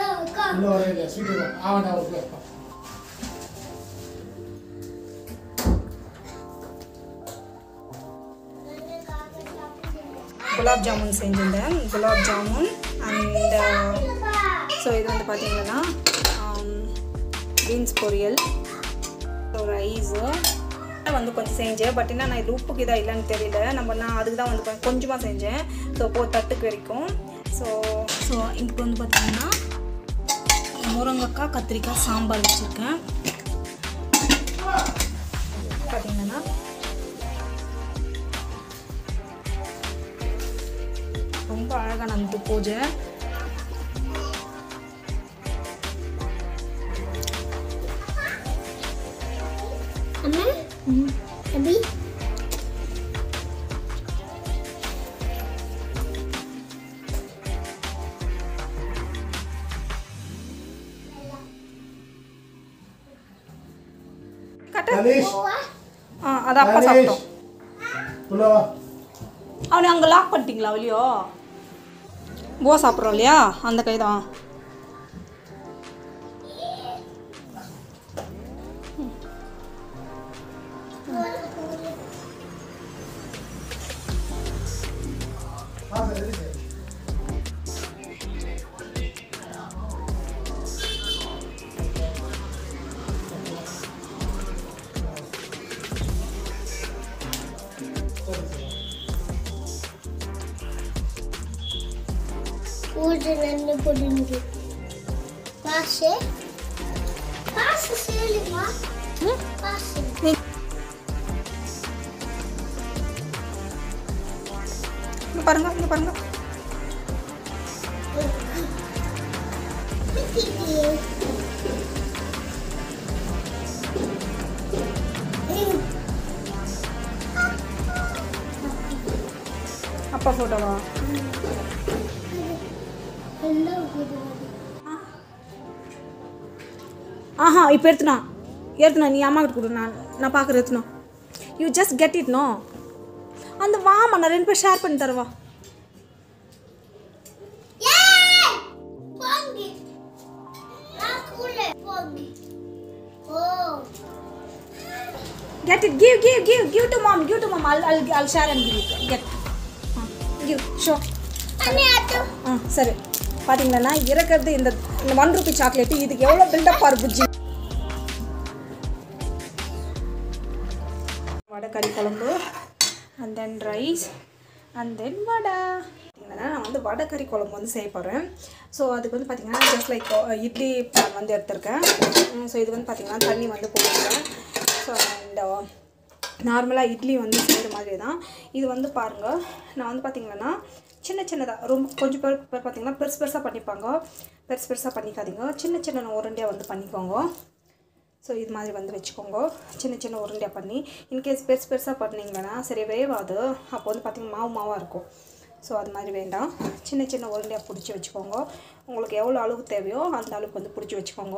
குலாப் ஜாமுன் செஞ்சிருந்தேன். Gulab jamun and so இது வந்து பார்த்தீங்கன்னா பீன்ஸ் பொரியல், ரைஸு வந்து கொஞ்சம் செஞ்சேன். பட் என்ன நான் இது உப்புக்கு இதாக இல்லைன்னு தெரியல. நான் அதுக்கு தான் வந்து கொஞ்சமாக செஞ்சேன். ஸோ தட்டுக்கு வரைக்கும். ஸோ இப்போ வந்து பார்த்தீங்கன்னா முருங்கைக்காய் கத்திரிக்காய் சாம்பார் வச்சுருக்கேன். பார்த்தீங்கன்னா ரொம்ப அழகாக நடந்து பூஜை. அபி அது அப்பா சாப்பிட்டோம். அவனை அங்கே லாக் பண்ணிட்டீங்களா வெளியோ? போ சாப்பிட்றோம் இல்லையா, அந்த கை தான். ஊர்ஜனன்னு போடுங்க. பாஷே சேலிமா பாஷே இங்க பாருங்க. அப்பா போட்டோவா? ஆஹா, இப்போ ஏற்றுனா நீ அம்மா கிட்ட கொடு. நான் பார்க்குற ஏற்றுனா. You just get it no. அந்த வாமா, நான் 2 பேர் ஷேர் பண்ணி தருவா. Get it. Give to mom. I'll share and give it. Get. Give. Show. சரி, பார்த்தீங்களா இருக்கிறது இந்த 1 ரூபி சாக்லேட்டு. இதுக்கு எவ்வளோ பில்டப் பாரு புஜ்ஜி. வடை கறி குழம்பு and then rice and then vada. பார்த்தீங்கன்னா நான் வந்து வடை கறி குழம்பு வந்து செய்ய போகிறேன். ஸோ அதுக்கு வந்து பார்த்தீங்கன்னா ஜஸ்ட் லைக் இட்லி பேன் வந்து எடுத்திருக்கேன். ஸோ இது வந்து பார்த்தீங்கன்னா தண்ணி வந்து போட்டுருக்கேன். ஸோ அண்ட் நார்மலாக இட்லி வந்து செய்கிற மாதிரி தான் இது வந்து பாருங்கள். நான் வந்து பார்த்திங்கன்னா சின்னதாக ரொம்ப கொஞ்சம் பேர் பார்த்திங்கன்னா பெருசாக பண்ணிப்பாங்க. பெருசாக பண்ணிக்காதீங்க. சின்ன உருண்டையாக வந்து பண்ணிக்கோங்க. ஸோ இது மாதிரி வந்து வச்சுக்கோங்க. சின்ன உருண்டையாக பண்ணி இன்கேஸ் பெருசாக பண்ணிங்கன்னா சரி வேவாது. அப்போ வந்து பார்த்திங்கன்னா மாவாக இருக்கும். ஸோ அது மாதிரி வேண்டாம். சின்ன உருண்டையாக பிடிச்சி வச்சுக்கோங்க. உங்களுக்கு எவ்வளோ அளவு தேவையோ அந்த அளவுக்கு வந்து பிடிச்சி வச்சுக்கோங்க.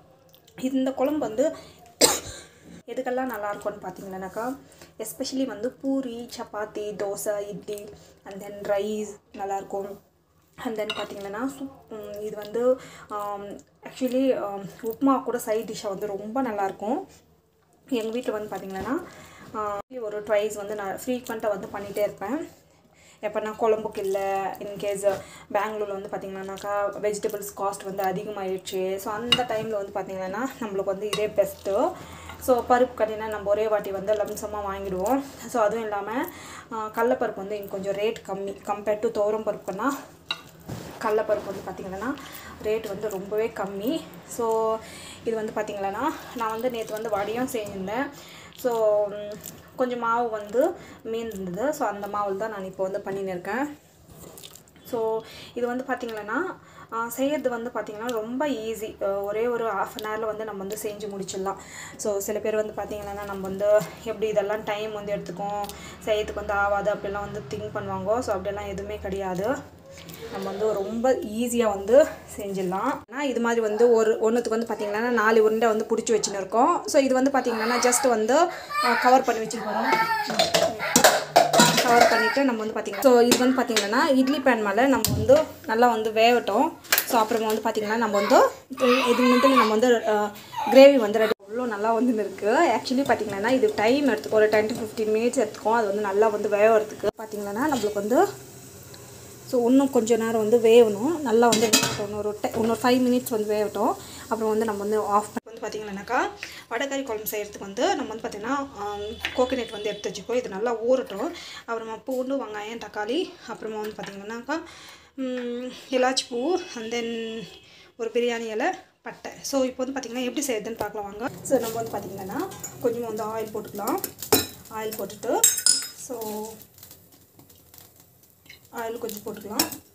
இந்த குழம்பு வந்து எதுக்கெல்லாம் நல்லாயிருக்கும்னு பார்த்தீங்கன்னாக்கா எஸ்பெஷலி வந்து puri, chapati, dosa, idli and then rice நல்லாயிருக்கும். அண்ட் தென் பார்த்திங்கன்னா இது வந்து ஆக்சுவலி உப்மா கூட சைட் டிஷ்ஷாக வந்து ரொம்ப நல்லாயிருக்கும். எங்கள் வீட்டில் வந்து பார்த்திங்கன்னா ஒரு ட்வைஸ் வந்து நான் ஃப்ரீக்வெண்ட்டாக வந்து பண்ணிகிட்டே இருப்பேன். எப்போனா குழம்புக்கு இல்லை, இன்கேஸ் பெங்களூரில் வந்து பார்த்திங்கன்னாக்கா வெஜிடபிள்ஸ் காஸ்ட் வந்து அதிகமாகிடுச்சு. ஸோ அந்த டைமில் வந்து பார்த்திங்கன்னா நம்மளுக்கு வந்து இதே பெஸ்ட்டு. ஸோ பருப்பு கட்டினா நம்ம ஒரே வாட்டி வந்து லம்சமாக வாங்கிடுவோம். ஸோ அதுவும் இல்லாமல் கடலப்பருப்பு வந்து இங்கே கொஞ்சம் ரேட் கம்மி கம்பேர்ட் டு துவரம் பருப்புன்னா. கடலப்பருப்பு வந்து பார்த்திங்கன்னா ரேட் வந்து ரொம்பவே கம்மி. ஸோ இது வந்து பார்த்திங்கன்னா நான் வந்து நேற்று வந்து வடையும் செஞ்சிருந்தேன். ஸோ கொஞ்சம் மாவு வந்து மீந்திருந்தது. ஸோ அந்த மாவில் தான் நான் இப்போ வந்து பண்ணின்னு இருக்கேன். ஸோ இது வந்து பார்த்திங்கன்னா செய்கிறது வந்து பார்த்திங்கன்னா ரொம்ப ஈஸி. ஒரே ஒரு ½ அன் ஹவரில் வந்து நம்ம வந்து செஞ்சு முடிச்சிடலாம். ஸோ சில பேர் வந்து பார்த்திங்கன்னா நம்ம வந்து எப்படி இதெல்லாம் டைம் வந்து எடுத்துக்கும், செய்யறதுக்கு வந்து ஆகாது அப்படிலாம் வந்து திங்க் பண்ணுவாங்க. ஸோ அப்படிலாம் எதுவுமே கிடையாது. நம்ம வந்து ரொம்ப ஈஸியாக வந்து செஞ்சிடலாம். ஆனால் இது மாதிரி வந்து ஒன்றுத்துக்கு வந்து பார்த்திங்கன்னா 4 உருண்டை வந்து பிடிச்சி வச்சுன்னு இருக்கோம். ஸோ இது வந்து பார்த்திங்கன்னா ஜஸ்ட் வந்து கவர் பண்ணி வச்சுருக்கோம். கவர் பண்ணிவிட்டு நம்ம வந்து பார்த்திங்கன்னா ஸோ இது வந்து பார்த்திங்கன்னா இட்லி பேன் மேலே நம்ம வந்து நல்லா வந்து வேகட்டும். ஸோ அப்புறமா வந்து பார்த்திங்கன்னா நம்ம வந்து இது வந்து நம்ம வந்து கிரேவி வந்து ரெடி அவ்வளோ நல்லா வந்து இருக்குது. ஆக்சுவலி பார்த்திங்கன்னா இது டைம் எடுத்துக்கும், ஒரு 10 to 15 மினிட்ஸ் எடுத்துக்கும். அது வந்து நல்லா வந்து வேகிறதுக்கு பார்த்திங்கன்னா நம்மளுக்கு வந்து ஸோ இன்னும் கொஞ்சம் நேரம் வந்து வேகணும். நல்லா வந்து இன்னொரு 5 மினிட்ஸ் வந்து வேகட்டும். அப்புறம் வந்து நம்ம வந்து ஆஃப் பண்ணி வந்து பார்த்திங்கன்னாக்கா வடைக்கறி குழம்பு செய்கிறதுக்கு வந்து நம்ம வந்து பார்த்திங்கன்னா கோகோனட் வந்து எடுத்து வச்சுக்கோ. இது நல்லா ஊறட்டும். அப்புறமா பூண்டு, வெங்காயம், தக்காளி, அப்புறமா வந்து பார்த்திங்கன்னாக்கா இலாச்சி பூ, அண்ட் தென் ஒரு பிரியாணி இலை, பட்டை. ஸோ இப்போ வந்து பார்த்திங்கன்னா எப்படி செய்யுதுன்னு பார்க்கலாம் வாங்க. ஸோ நம்ம வந்து பார்த்திங்கன்னா கொஞ்சம் வந்து ஆயில் போட்டுக்கலாம். ஆயில் போட்டுட்டு ஸோ ஆயில் கொஞ்சம் போட்டுக்கலாம்.